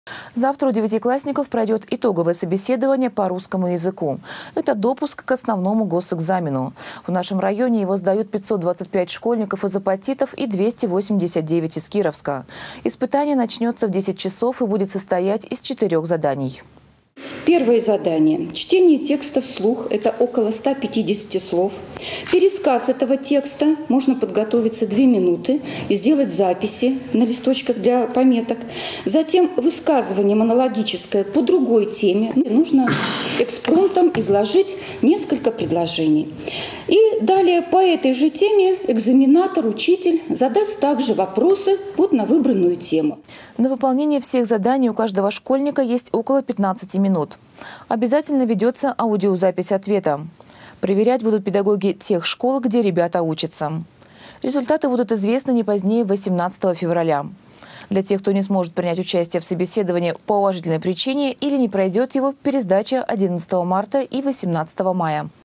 Завтра у девятиклассников пройдет итоговое собеседование по русскому языку. Это допуск к основному госэкзамену. В нашем районе его сдают 525 школьников из Апатитов и 289 из Кировска. Испытание начнется в 10 часов и будет состоять из 4 заданий. Первое задание – чтение текста вслух, это около 150 слов. Пересказ этого текста, можно подготовиться 2 минуты и сделать записи на листочках для пометок. Затем высказывание монологическое по другой теме. Нужно экспромтом изложить несколько предложений. И далее по этой же теме экзаменатор, учитель задаст также вопросы на выбранную тему. На выполнение всех заданий у каждого школьника есть около 15 минут. Обязательно ведется аудиозапись ответа. Проверять будут педагоги тех школ, где ребята учатся. Результаты будут известны не позднее 18 февраля. Для тех, кто не сможет принять участие в собеседовании по уважительной причине или не пройдет его, пересдача 11 марта и 18 мая.